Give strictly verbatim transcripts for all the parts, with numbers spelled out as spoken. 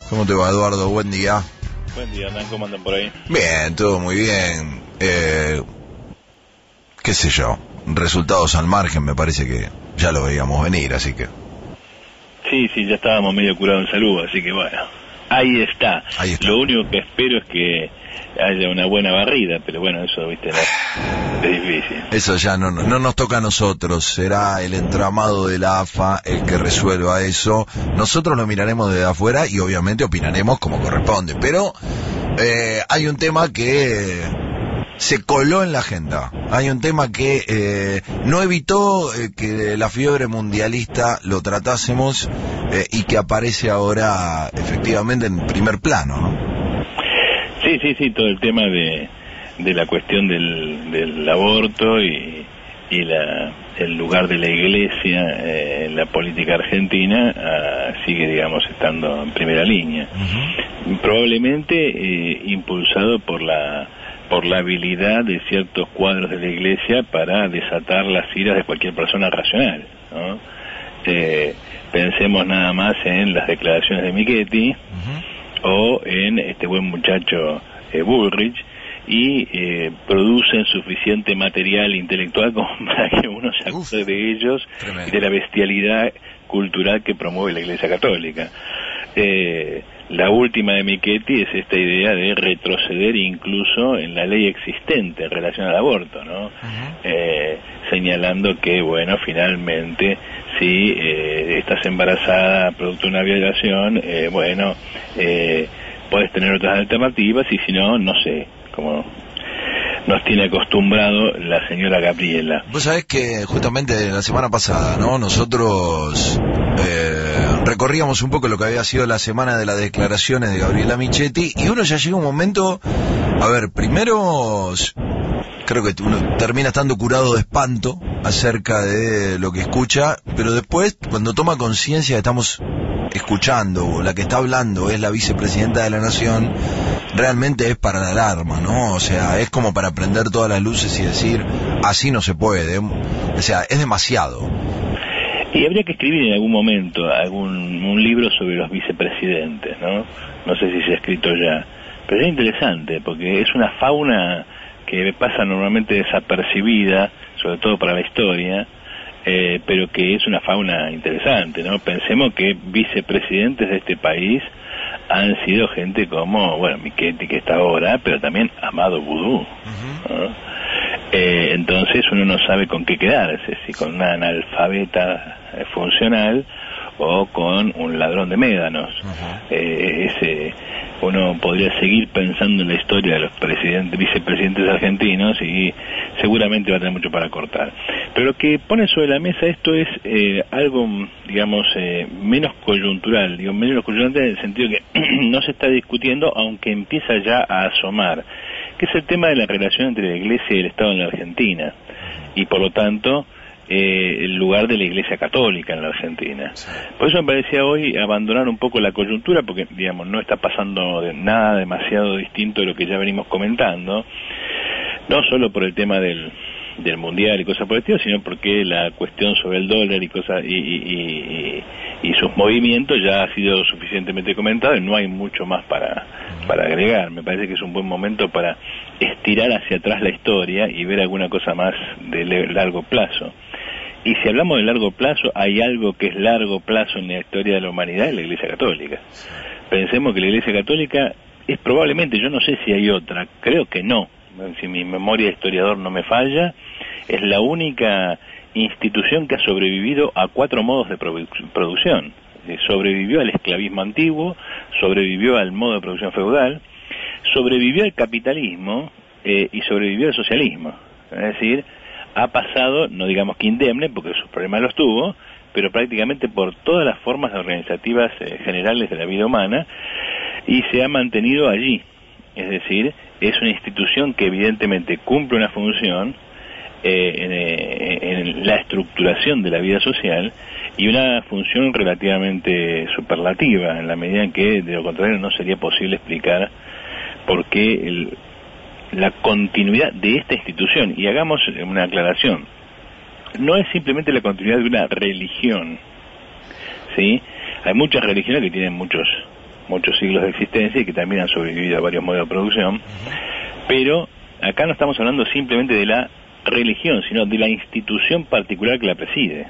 ¿Cómo te va, Eduardo? Buen día. Buen día, Hernán, ¿cómo andan por ahí? Bien, todo muy bien. Eh, qué sé yo, resultados al margen, me parece que ya lo veíamos venir, así que... Sí, sí, ya estábamos medio curados en salud, así que bueno, ahí está. Ahí está. Lo único que espero es que haya una buena barrida, pero bueno, eso, viste, no, es difícil. Eso ya no, no nos toca a nosotros, será el entramado de la A F A el que resuelva eso. Nosotros lo miraremos desde afuera y obviamente opinaremos como corresponde, pero eh, hay un tema que se coló en la agenda, hay un tema que eh, no evitó eh, que la fiebre mundialista lo tratásemos eh, y que aparece ahora efectivamente en primer plano, ¿no? Sí, sí, sí, todo el tema de, de la cuestión del, del aborto y, y la, el lugar de la iglesia eh, en la política argentina ah, sigue, digamos, estando en primera línea. Uh-huh. Probablemente eh, impulsado por la por la habilidad de ciertos cuadros de la iglesia para desatar las iras de cualquier persona racional, ¿no? Eh, pensemos nada más en las declaraciones de Michetti, uh-huh, o en este buen muchacho eh, Bullrich, y eh, producen suficiente material intelectual como para que uno se acuse de ellos y de la bestialidad cultural que promueve la Iglesia Católica. Eh, la última de Michetti es esta idea de retroceder incluso en la ley existente en relación al aborto, ¿no? Uh-huh. Eh, señalando que, bueno, finalmente, si eh, estás embarazada producto de una violación, eh, bueno, eh, puedes tener otras alternativas, y si no, no sé, como nos tiene acostumbrado la señora Gabriela. Vos sabés que justamente la semana pasada, ¿no? Nosotros eh, recorríamos un poco lo que había sido la semana de las declaraciones de Gabriela Michetti, y uno ya llega un momento, a ver, primero creo que uno termina estando curado de espanto acerca de lo que escucha, pero después, cuando toma conciencia que estamos escuchando, o la que está hablando es la vicepresidenta de la Nación, realmente es para la alarma, ¿no? O sea, es como para prender todas las luces y decir, así no se puede, o sea, es demasiado. Y habría que escribir en algún momento algún un libro sobre los vicepresidentes, ¿no? No sé si se ha escrito ya, pero es interesante, porque es una fauna que pasa normalmente desapercibida, sobre todo para la historia, eh, pero que es una fauna interesante, ¿no? Pensemos que vicepresidentes de este país han sido gente como, bueno, Michetti, que está ahora, pero también Amado Boudou, ¿no? Eh, entonces uno no sabe con qué quedarse, si con una analfabeta eh, funcional o con un ladrón de médanos. Uh-huh. Eh, ese, uno podría seguir pensando en la historia de los presidentes, vicepresidentes argentinos, y seguramente va a tener mucho para cortar. Pero lo que pone sobre la mesa esto es eh, algo, digamos, eh, menos coyuntural, digo, menos coyuntural en el sentido que no se está discutiendo, aunque empieza ya a asomar, que es el tema de la relación entre la Iglesia y el Estado en la Argentina, y por lo tanto Eh, el lugar de la Iglesia Católica en la Argentina. Por eso me parecía hoy abandonar un poco la coyuntura, porque, digamos, no está pasando de nada demasiado distinto de lo que ya venimos comentando, no solo por el tema del, del Mundial y cosas por el estilo, sino porque la cuestión sobre el dólar y cosas y, y, y, y sus movimientos ya ha sido suficientemente comentado, y no hay mucho más para, para agregar. Me parece que es un buen momento para estirar hacia atrás la historia y ver alguna cosa más de largo plazo. Y si hablamos de largo plazo, hay algo que es largo plazo en la historia de la humanidad, es la Iglesia Católica. Pensemos que la Iglesia Católica es probablemente, yo no sé si hay otra, creo que no, si mi memoria de historiador no me falla, es la única institución que ha sobrevivido a cuatro modos de produ- producción. Sobrevivió al esclavismo antiguo, sobrevivió al modo de producción feudal, sobrevivió al capitalismo eh, y sobrevivió al socialismo. Es decir, ha pasado, no digamos que indemne, porque sus problemas los tuvo, pero prácticamente por todas las formas organizativas eh, generales de la vida humana, y se ha mantenido allí. Es decir, es una institución que evidentemente cumple una función eh, en, eh, en la estructuración de la vida social, y una función relativamente superlativa, en la medida en que, de lo contrario, no sería posible explicar por qué el la continuidad de esta institución. Y hagamos una aclaración, no es simplemente la continuidad de una religión, ¿sí? Hay muchas religiones que tienen muchos muchos siglos de existencia y que también han sobrevivido a varios modelos de producción, pero acá no estamos hablando simplemente de la religión, sino de la institución particular que la preside.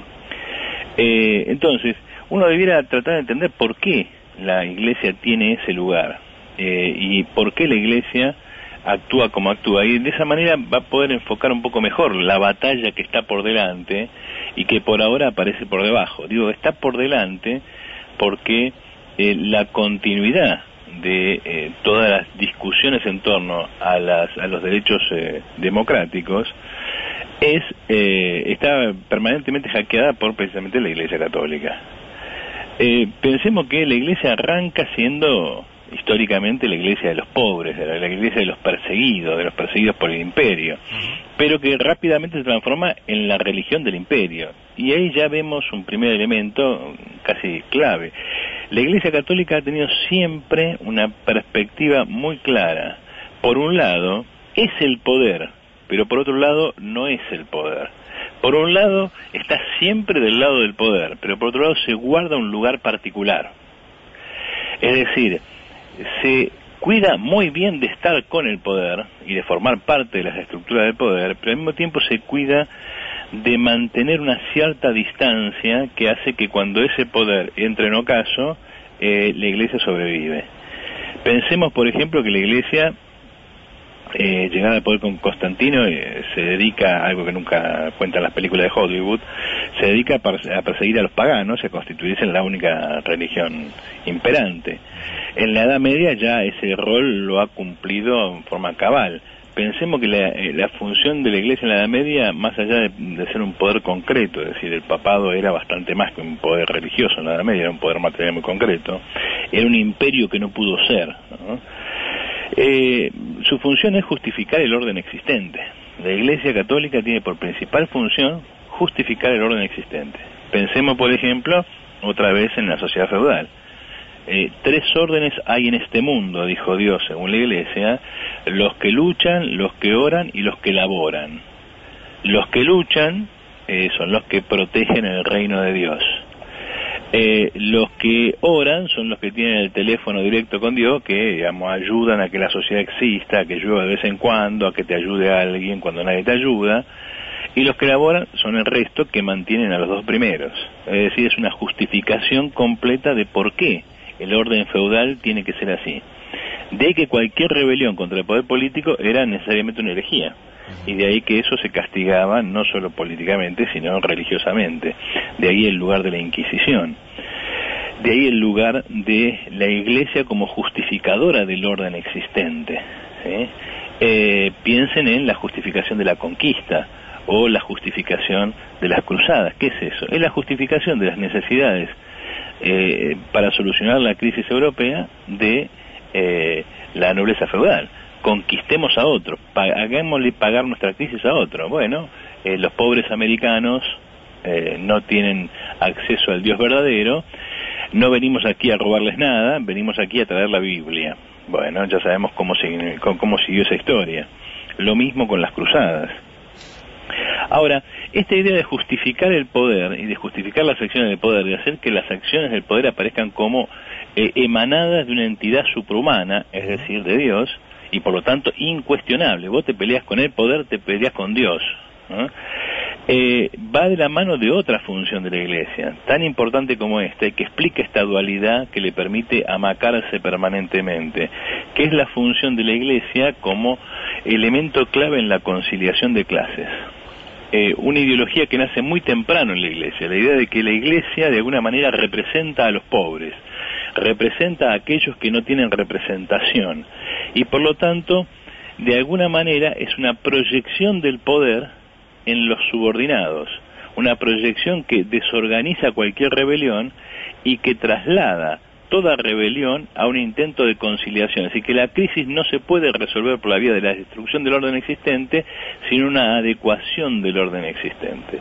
Eh, entonces, uno debiera tratar de entender por qué la Iglesia tiene ese lugar eh, y por qué la Iglesia actúa como actúa, y de esa manera va a poder enfocar un poco mejor la batalla que está por delante y que por ahora aparece por debajo. Digo, está por delante porque eh, la continuidad de eh, todas las discusiones en torno a, las, a los derechos eh, democráticos es eh, está permanentemente hackeada por precisamente la Iglesia Católica. Eh, pensemos que la Iglesia arranca siendo históricamente la Iglesia de los pobres, la, la Iglesia de los perseguidos, de los perseguidos por el imperio, pero que rápidamente se transforma en la religión del imperio, y ahí ya vemos un primer elemento casi clave. La Iglesia Católica ha tenido siempre una perspectiva muy clara. Por un lado, es el poder, pero por otro lado, no es el poder. Por un lado, está siempre del lado del poder, pero por otro lado se guarda un lugar particular. Es decir, se cuida muy bien de estar con el poder y de formar parte de las estructuras del poder, pero al mismo tiempo se cuida de mantener una cierta distancia que hace que cuando ese poder entre en ocaso, eh, la Iglesia sobrevive. Pensemos, por ejemplo, que la Iglesia, eh, llegada al poder con Constantino, eh, se dedica a algo que nunca cuentan las películas de Hollywood, se dedica a, a perseguir a los paganos y a constituirse en la única religión imperante. En la Edad Media ya ese rol lo ha cumplido en forma cabal. Pensemos que la, la función de la Iglesia en la Edad Media, más allá de, de ser un poder concreto, es decir, el papado era bastante más que un poder religioso en la Edad Media, era un poder material muy concreto, era un imperio que no pudo ser, ¿no? Eh, su función es justificar el orden existente. La Iglesia Católica tiene por principal función justificar el orden existente. Pensemos, por ejemplo, otra vez en la sociedad feudal. Eh, tres órdenes hay en este mundo, dijo Dios según la Iglesia: los que luchan, los que oran y los que laboran. Los que luchan eh, son los que protegen el reino de Dios. Eh, los que oran son los que tienen el teléfono directo con Dios, que digamos ayudan a que la sociedad exista, a que llueva de vez en cuando, a que te ayude a alguien cuando nadie te ayuda. Y los que laboran son el resto, que mantienen a los dos primeros. Es decir, es una justificación completa de por qué el orden feudal tiene que ser así. De ahí que cualquier rebelión contra el poder político era necesariamente una herejía, y de ahí que eso se castigaba no solo políticamente, sino religiosamente. De ahí el lugar de la Inquisición. De ahí el lugar de la Iglesia como justificadora del orden existente, ¿sí? Eh, piensen en la justificación de la conquista o la justificación de las cruzadas. ¿Qué es eso? Es la justificación de las necesidades eh, para solucionar la crisis europea de eh, la nobleza feudal. Conquistemos a otro, hagámosle pagar nuestra crisis a otro. Bueno, eh, los pobres americanos eh, no tienen acceso al Dios verdadero, no venimos aquí a robarles nada, venimos aquí a traer la Biblia. Bueno, ya sabemos cómo, cómo, cómo siguió esa historia. Lo mismo con las cruzadas. Ahora, esta idea de justificar el poder y de justificar las acciones del poder, de hacer que las acciones del poder aparezcan como eh, emanadas de una entidad suprahumana, es decir, de Dios, y por lo tanto incuestionable. Vos te peleas con el poder, te peleas con Dios, ¿no? Eh, va de la mano de otra función de la Iglesia, tan importante como esta, que explica esta dualidad que le permite amacarse permanentemente, que es la función de la Iglesia como elemento clave en la conciliación de clases. Eh, una ideología que nace muy temprano en la Iglesia, la idea de que la Iglesia de alguna manera representa a los pobres, representa a aquellos que no tienen representación, y por lo tanto, de alguna manera es una proyección del poder en los subordinados, una proyección que desorganiza cualquier rebelión y que traslada toda rebelión a un intento de conciliación. Así que la crisis no se puede resolver por la vía de la destrucción del orden existente, sino una adecuación del orden existente.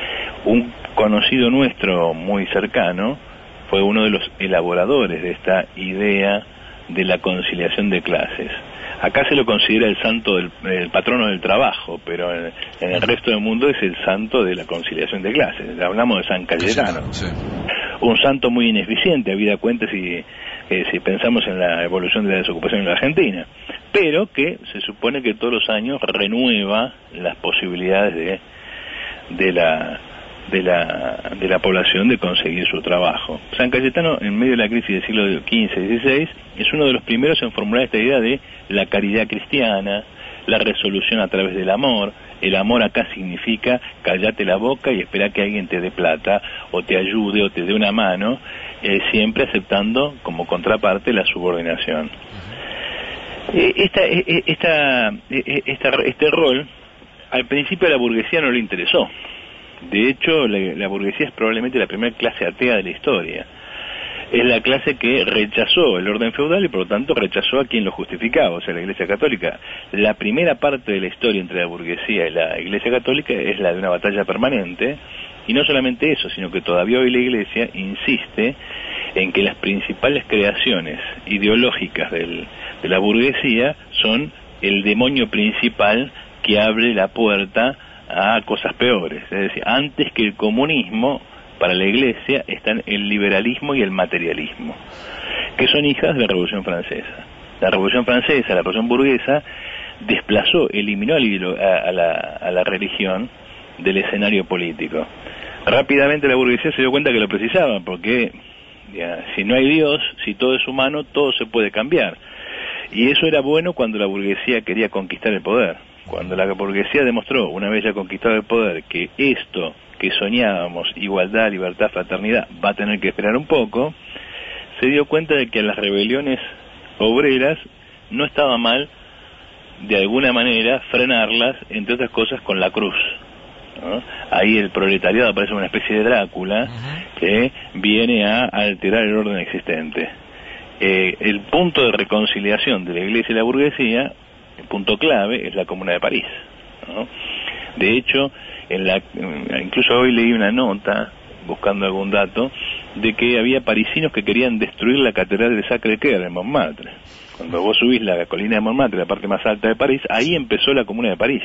Un conocido nuestro muy cercano fue uno de los elaboradores de esta idea de la conciliación de clases. Acá se lo considera el santo del el patrono del trabajo, pero en, en el resto del mundo es el santo de la conciliación de clases. Hablamos de San Cayetano, sí. Un santo muy ineficiente, habida cuenta si eh, si pensamos en la evolución de la desocupación en la Argentina, pero que se supone que todos los años renueva las posibilidades de, de la de la de la población de conseguir su trabajo. San Cayetano, en medio de la crisis del siglo quince dieciséis, es uno de los primeros en formular esta idea de la caridad cristiana, la resolución a través del amor. El amor acá significa callate la boca y espera que alguien te dé plata, o te ayude, o te dé una mano, eh, siempre aceptando como contraparte la subordinación. Eh, esta, eh, esta, eh, esta, este rol, al principio a la burguesía no le interesó. De hecho, la, la burguesía es probablemente la primera clase atea de la historia. Es la clase que rechazó el orden feudal y por lo tanto rechazó a quien lo justificaba, o sea, la Iglesia Católica. La primera parte de la historia entre la burguesía y la Iglesia Católica es la de una batalla permanente, y no solamente eso, sino que todavía hoy la Iglesia insiste en que las principales creaciones ideológicas del, de la burguesía son el demonio principal que abre la puerta a cosas peores. Es decir, antes que el comunismo, para la Iglesia están el liberalismo y el materialismo, que son hijas de la Revolución Francesa. La Revolución Francesa, la Revolución burguesa, desplazó, eliminó a la, a la religión del escenario político. Rápidamente la burguesía se dio cuenta que lo precisaban, porque ya, si no hay Dios, si todo es humano, todo se puede cambiar. Y eso era bueno cuando la burguesía quería conquistar el poder. Cuando la burguesía demostró, una vez ya conquistado el poder, que esto que soñábamos, igualdad, libertad, fraternidad, va a tener que esperar un poco, se dio cuenta de que a las rebeliones obreras no estaba mal, de alguna manera, frenarlas, entre otras cosas, con la cruz, ¿no? Ahí el proletariado aparece una especie de Drácula que viene a alterar el orden existente. Eh, el punto de reconciliación de la Iglesia y la burguesía, el punto clave, es la Comuna de París, ¿no? De hecho, en la, incluso hoy leí una nota, buscando algún dato, de que había parisinos que querían destruir la Catedral de Sacré-Cœur en Montmartre. Cuando vos subís la colina de Montmartre, la parte más alta de París, ahí empezó la Comuna de París,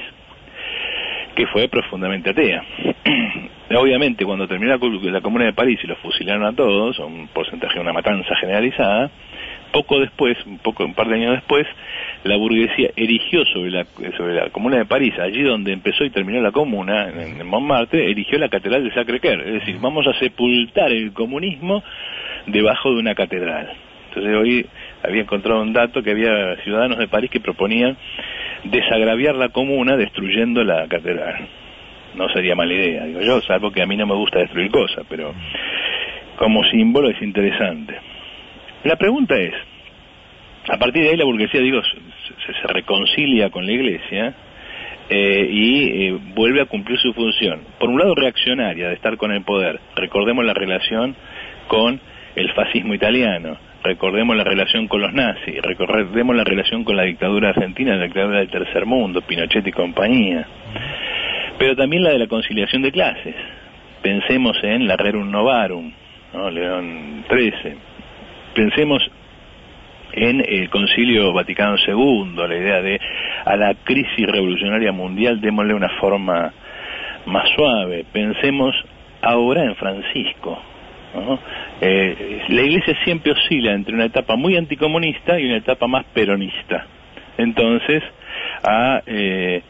que fue profundamente atea. Obviamente, cuando terminó la, la Comuna de París y los fusilaron a todos, un porcentaje de una matanza generalizada, poco después, un poco, un par de años después, la burguesía erigió sobre la sobre la Comuna de París, allí donde empezó y terminó la Comuna, en, en Montmartre, erigió la Catedral de Sacré-Cœur. Es decir, vamos a sepultar el comunismo debajo de una catedral. Entonces hoy había encontrado un dato que había ciudadanos de París que proponían desagraviar la Comuna destruyendo la catedral. No sería mala idea, digo yo, salvo que a mí no me gusta destruir cosas, pero como símbolo es interesante. La pregunta es, a partir de ahí la burguesía, digo, se, se reconcilia con la Iglesia eh, y eh, vuelve a cumplir su función. Por un lado, reaccionaria, de estar con el poder. Recordemos la relación con el fascismo italiano, recordemos la relación con los nazis, recordemos la relación con la dictadura argentina, la dictadura del tercer mundo, Pinochet y compañía. Pero también la de la conciliación de clases. Pensemos en la Rerum Novarum, ¿no? León trece. Pensemos en el Concilio Vaticano segundo, la idea de a la crisis revolucionaria mundial démosle una forma más suave. Pensemos ahora en Francisco, ¿no? Eh, la Iglesia siempre oscila entre una etapa muy anticomunista y una etapa más peronista. Entonces, a, eh,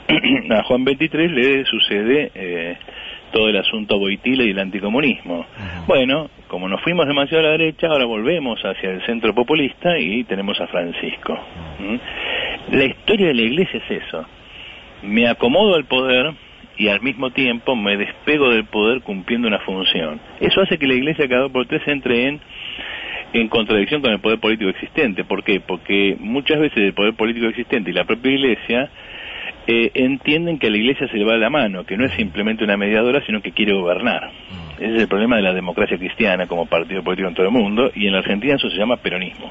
a Juan veintitrés le sucede eh, todo el asunto Boitila y el anticomunismo. Uh-huh. Bueno, como nos fuimos demasiado a la derecha, ahora volvemos hacia el centro populista y tenemos a Francisco. Uh-huh. ¿Mm? La historia de la Iglesia es eso. Me acomodo al poder y al mismo tiempo me despego del poder cumpliendo una función. Eso hace que la Iglesia cada dos por tres entre en, en contradicción con el poder político existente. ¿Por qué? Porque muchas veces el poder político existente y la propia Iglesia Eh, entienden que a la Iglesia se le va de la mano, que no es simplemente una mediadora, sino que quiere gobernar. Ese es el problema de la democracia cristiana como partido político en todo el mundo, y en la Argentina eso se llama peronismo.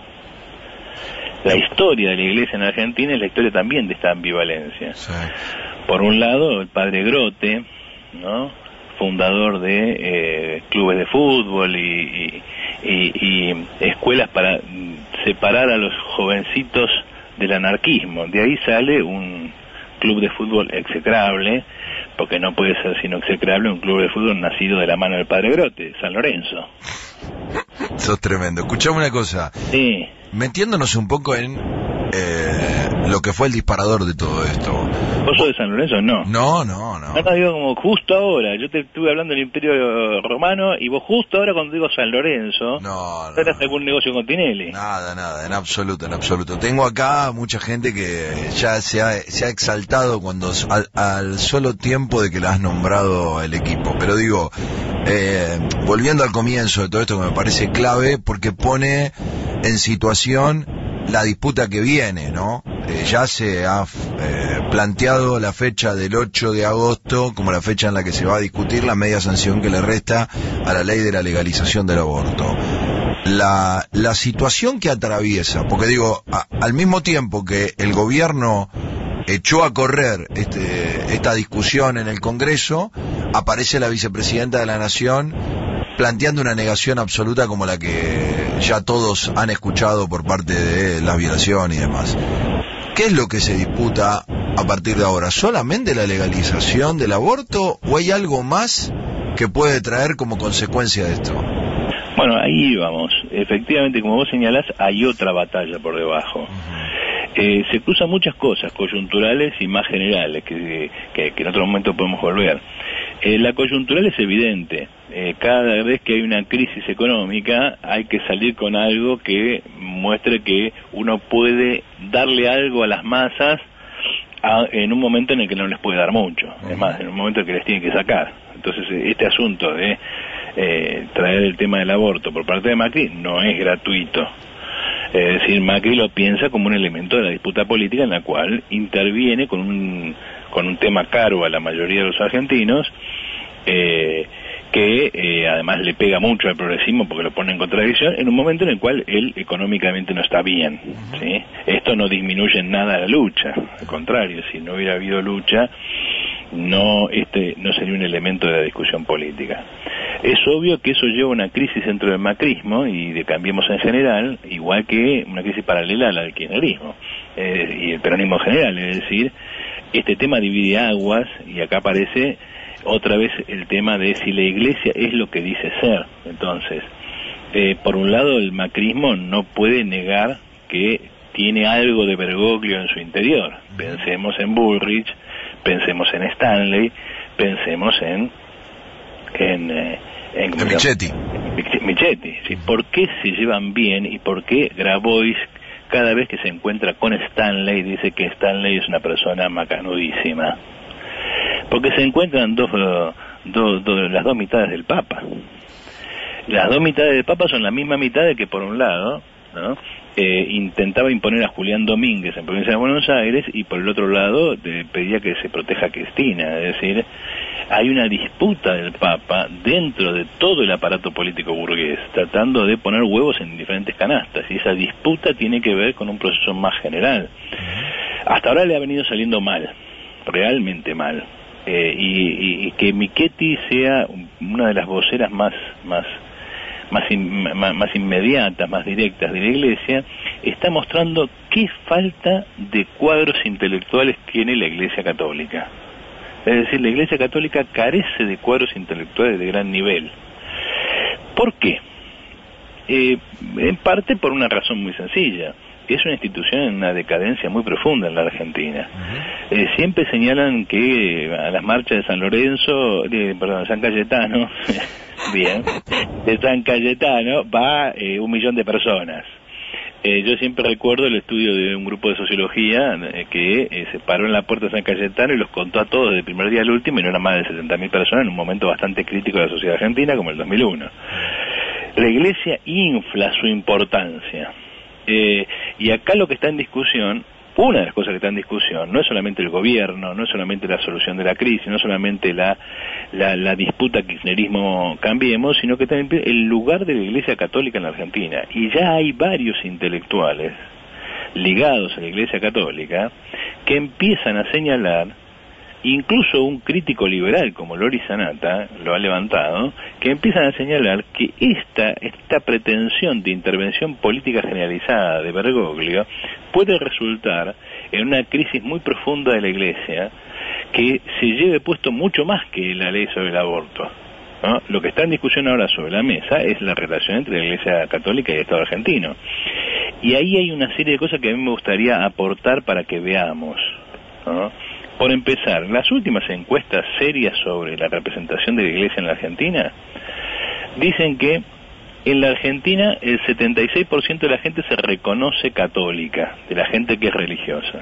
La historia de la Iglesia en Argentina es la historia también de esta ambivalencia. Sí. Por un lado, el padre Grote, ¿no?, fundador de eh, clubes de fútbol y, y, y, y escuelas para separar a los jovencitos del anarquismo. De ahí sale un club de fútbol execrable, porque no puede ser sino execrable un club de fútbol nacido de la mano del padre Grote, San Lorenzo. Sos tremendo. Escuchame una cosa. Sí. Metiéndonos un poco en eh, lo que fue el disparador de todo esto. ¿Vos sos de San Lorenzo? No. No, no, no. No, no, digo como justo ahora. Yo te estuve hablando del Imperio Romano y vos justo ahora cuando digo San Lorenzo, no, ¿no eras no, algún negocio con Tinelli? Nada, nada, en absoluto, en absoluto. Tengo acá mucha gente que ya se ha, se ha exaltado cuando al, al solo tiempo de que le has nombrado el equipo. Pero digo, eh, volviendo al comienzo de todo esto que me parece clave, porque pone en situación la disputa que viene, ¿no? Eh, ya se ha eh, planteado la fecha del ocho de agosto como la fecha en la que se va a discutir la media sanción que le resta a la ley de la legalización del aborto. La, la situación que atraviesa, porque digo, a, al mismo tiempo que el gobierno echó a correr este, esta discusión en el Congreso, aparece la vicepresidenta de la Nación planteando una negación absoluta como la que ya todos han escuchado por parte de la violación y demás. ¿Qué es lo que se disputa a partir de ahora? ¿Solamente la legalización del aborto o hay algo más que puede traer como consecuencia de esto? Bueno, ahí vamos. Efectivamente, como vos señalás, hay otra batalla por debajo. Uh-huh. Eh, se cruzan muchas cosas, coyunturales y más generales, que, que, que en otro momento podemos volver. Eh, la coyuntural es evidente. Eh, cada vez que hay una crisis económica hay que salir con algo que muestre que uno puede darle algo a las masas a, en un momento en el que no les puede dar mucho. Uh-huh. Es más, en un momento en el que les tiene que sacar. Entonces, este asunto de eh, traer el tema del aborto por parte de Macri no es gratuito. Es decir, Macri lo piensa como un elemento de la disputa política en la cual interviene con un, con un tema caro a la mayoría de los argentinos, eh, que eh, además le pega mucho al progresismo porque lo pone en contradicción en un momento en el cual él económicamente no está bien, ¿sí? Esto no disminuye en nada la lucha, al contrario, si no hubiera habido lucha, no este no sería un elemento de la discusión política. Es obvio que eso lleva a una crisis dentro del macrismo y de Cambiemos en general, igual que una crisis paralela a la del kirchnerismo eh, y el peronismo en general, es decir, este tema divide aguas y acá aparece otra vez el tema de si la iglesia es lo que dice ser. Entonces, eh, por un lado el macrismo no puede negar que tiene algo de Bergoglio en su interior. Pensemos en Bullrich, pensemos en Stanley, pensemos en en, eh, en, en Michetti. Michetti, ¿sí? ¿Por qué se llevan bien y por qué Grabois cada vez que se encuentra con Stanley dice que Stanley es una persona macanudísima? Porque se encuentran dos, dos, dos, las dos mitades del Papa. Las dos mitades del Papa son la misma mitad de que por un lado, ¿no? Eh, intentaba imponer a Julián Domínguez en provincia de Buenos Aires y por el otro lado de, pedía que se proteja a Cristina. Es decir, hay una disputa del Papa dentro de todo el aparato político burgués, tratando de poner huevos en diferentes canastas, y esa disputa tiene que ver con un proceso más general. Hasta ahora le ha venido saliendo mal, realmente mal, eh, y, y, y que Michetti sea una de las voceras más más Más, in, más, más inmediatas, más directas de la Iglesia, está mostrando qué falta de cuadros intelectuales tiene la Iglesia Católica. Es decir, la Iglesia Católica carece de cuadros intelectuales de gran nivel. ¿Por qué? Eh, en parte por una razón muy sencilla. Es una institución en una decadencia muy profunda en la Argentina. Uh-huh. Eh, siempre señalan que a las marchas de San Lorenzo, de, perdón, de San Cayetano, bien, de San Cayetano va eh, un millón de personas. Eh, yo siempre recuerdo el estudio de un grupo de sociología eh, que eh, se paró en la puerta de San Cayetano y los contó a todos desde el primer día al último, y no eran más de setenta mil personas en un momento bastante crítico de la sociedad argentina como el dos mil uno. La Iglesia infla su importancia. Eh, y acá lo que está en discusión, una de las cosas que está en discusión, no es solamente el gobierno, no es solamente la solución de la crisis, no es solamente la, la, la disputa kirchnerismo-Cambiemos, sino que también el lugar de la Iglesia Católica en la Argentina. Y ya hay varios intelectuales ligados a la Iglesia Católica que empiezan a señalar, incluso un crítico liberal como Lori Sanata lo ha levantado, que empiezan a señalar que esta, esta pretensión de intervención política generalizada de Bergoglio puede resultar en una crisis muy profunda de la Iglesia que se lleve puesto mucho más que la ley sobre el aborto. ¿no? Lo que está en discusión ahora sobre la mesa es la relación entre la Iglesia Católica y el Estado argentino. Y ahí hay una serie de cosas que a mí me gustaría aportar para que veamos, ¿no? Por empezar, las últimas encuestas serias sobre la representación de la Iglesia en la Argentina dicen que en la Argentina el setenta y seis por ciento de la gente se reconoce católica, de la gente que es religiosa.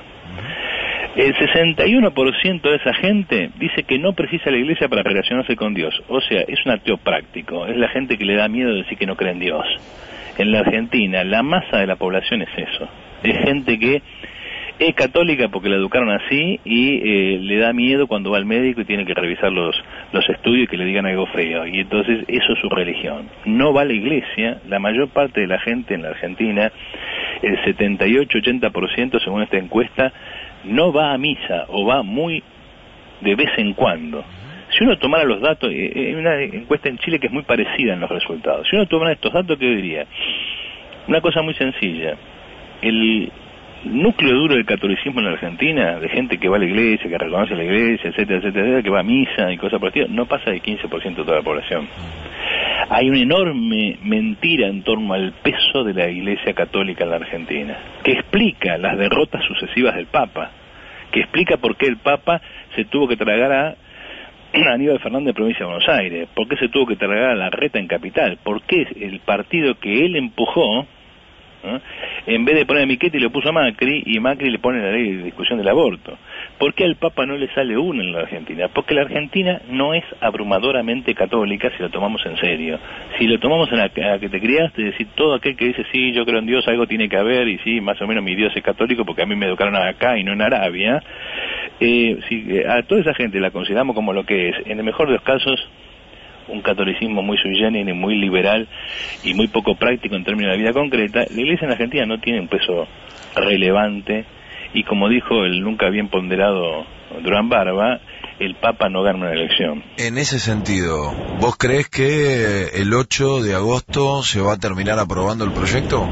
El sesenta y uno por ciento de esa gente dice que no precisa la Iglesia para relacionarse con Dios. O sea, es un ateo práctico, es la gente que le da miedo decir que no cree en Dios. En la Argentina, la masa de la población es eso. Es gente que es católica porque la educaron así y eh, le da miedo cuando va al médico y tiene que revisar los, los estudios y que le digan algo feo. Y entonces eso es su religión. No va a la iglesia. La mayor parte de la gente en la Argentina, el setenta y ocho a ochenta por ciento según esta encuesta, no va a misa o va muy de vez en cuando. Si uno tomara los datos, hay eh, una encuesta en Chile que es muy parecida en los resultados. Si uno tomara estos datos, ¿qué diría? Una cosa muy sencilla. El núcleo duro del catolicismo en la Argentina, de gente que va a la iglesia, que reconoce la iglesia, etcétera, etcétera, etcétera, que va a misa y cosas por el estilo, no pasa del quince por ciento de toda la población. Hay una enorme mentira en torno al peso de la Iglesia Católica en la Argentina, que explica las derrotas sucesivas del Papa, que explica por qué el Papa se tuvo que tragar a Aníbal Fernández de Provincia de Buenos Aires, por qué se tuvo que tragar a Larreta en Capital, por qué el partido que él empujó, ¿no?, en vez de poner a Michetti le puso a Macri, y Macri le pone la ley de discusión del aborto. ¿Por qué al Papa no le sale uno en la Argentina? Porque la Argentina no es abrumadoramente católica si lo tomamos en serio. Si lo tomamos en la a que te criaste, es decir, todo aquel que dice, sí, yo creo en Dios, algo tiene que haber, y sí, más o menos mi Dios es católico porque a mí me educaron acá y no en Arabia, eh, si a toda esa gente la consideramos como lo que es, en el mejor de los casos, un catolicismo muy sui generis, muy liberal y muy poco práctico en términos de la vida concreta, la Iglesia en Argentina no tiene un peso relevante y, como dijo el nunca bien ponderado Durán Barba, el Papa no gana una elección. En ese sentido, ¿vos crees que el ocho de agosto se va a terminar aprobando el proyecto?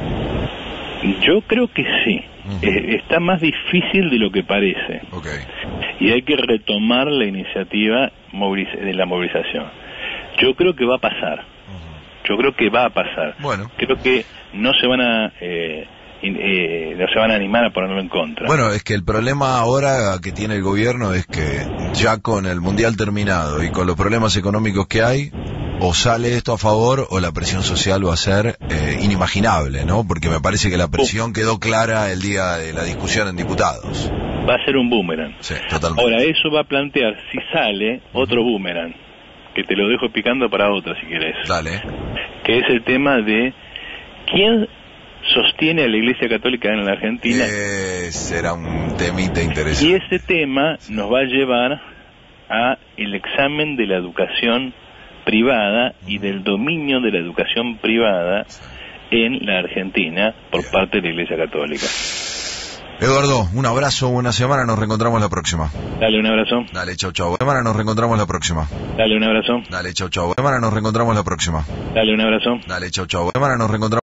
Yo creo que sí. Uh-huh. eh, está más difícil de lo que parece. Okay. Y hay que retomar la iniciativa moviliz- de la movilización. Yo creo que va a pasar. Uh-huh. Yo creo que va a pasar. Bueno. Creo que no se van a... Eh, Eh, no se van a animar a ponerlo en contra. Bueno, es que el problema ahora que tiene el gobierno es que ya con el Mundial terminado y con los problemas económicos que hay, o sale esto a favor o la presión social va a ser eh, inimaginable, ¿no? Porque me parece que la presión quedó clara el día de la discusión en diputados. Va a ser un boomerang. Sí, totalmente. Ahora, eso va a plantear, si sale, otro boomerang, que te lo dejo picando para otra si querés. Dale. Que es el tema de quién sostiene a la Iglesia Católica en la Argentina. Eh, será un temita interesante. Y ese tema nos va a llevar a el examen de la educación privada y del dominio de la educación privada en la Argentina por Bien. parte de la Iglesia Católica. Eduardo, un abrazo, buena semana, nos reencontramos la próxima. Dale, un abrazo. Dale, chau, chau. Semana nos reencontramos la próxima. Dale, un abrazo. Dale, chau, chau. Semana nos reencontramos la próxima. Dale, un abrazo. Dale, chau, chau. Semana nos reencontramos